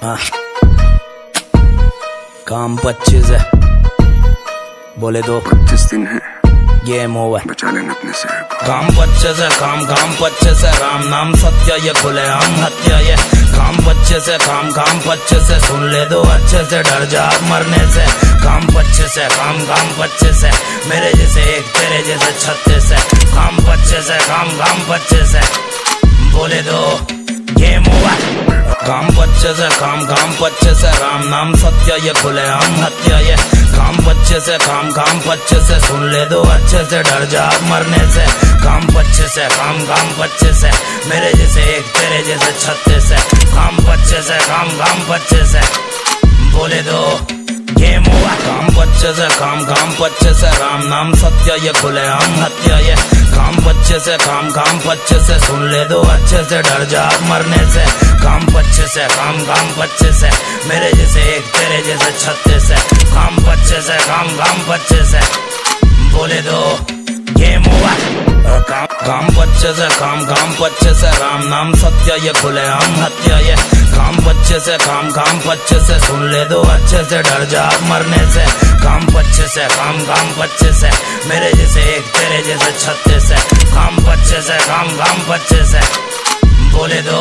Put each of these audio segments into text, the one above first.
हाँ। काम 25 है, बोले दो 25 दिन है, गेम ओवर, बचा लेना अपने शहर को। काम 25 है, काम 25 है, राम नाम सत्य ये खुले आम हत्या ये। काम 25 है, काम 25 है, सुन ले दो अच्छे से, डर जा मरने से। काम 25 है, काम 25 है, मेरे जैसे एक तेरे जैसे 36 है। काम 25 है, काम 25 है, बोले दो गेम ओवर। काम 25 है, काम 25 है, राम नाम सत्य ये खुले आम हत्या ये। काम 25 है, काम 25 है, सुन ले दो अच्छे से, डर जा मरने से। काम 25 है, काम 25 है, मेरे जैसे एक तेरे जैसे 36 है। काम 25 है, काम 25 है, बोले दो गेम ओवर। काम 25 है, काम 25 है, राम नाम सत्य ये खुले आम हत्या ये। काम 25 है, काम 25 है, सुन ले दो अच्छे से, डर जा मरने से। काम 25 है, काम 25 है, मेरे जैसे एक तेरे जैसे 36 है। काम 25 है, काम 25 है, बोले दो गेम ओवर। काम 25 है, काम 25 है, राम नाम सत्य ये खुले आम हत्या ये। काम 25 है, काम 25 है, सुन ले दो अच्छे से, डर जा मरने से। काम 25 है, काम 25 है, मेरे जैसे एक तेरे जैसे 36 है। काम 25 है, काम 25 है, बोले दो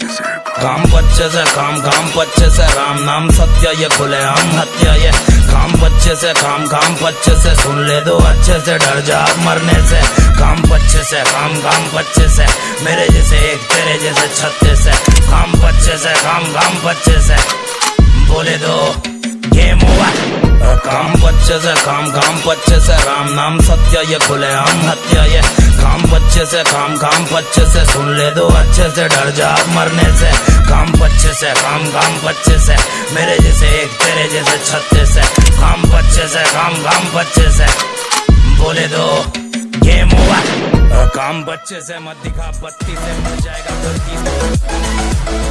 काम 25 है, काम 25 है, राम नाम सत्य ये खुले आम हत्या ये। काम 25 है, काम 25 है, सुन ले दो अच्छे से, डर जा मरने से। काम 25 है, काम 25 है, मेरे जैसे एक तेरे जैसे 36 है। काम 25 है, काम 25 है, बोले दो गेम ओवर। काम 25 है, काम 25 है, राम नाम सत्य ये खुले आम हत्या ये। काम 25 है, काम 25 है, सुन ले दो अच्छे से, डर जा मरने से। काम 25 है, काम 25 है, मेरे जैसे एक तेरे जैसे 36 है। काम 25 है, काम 25 है, बोले दो गेम ओवर। काम 25 है, मत दिखा 32 से मर जाएगा 32।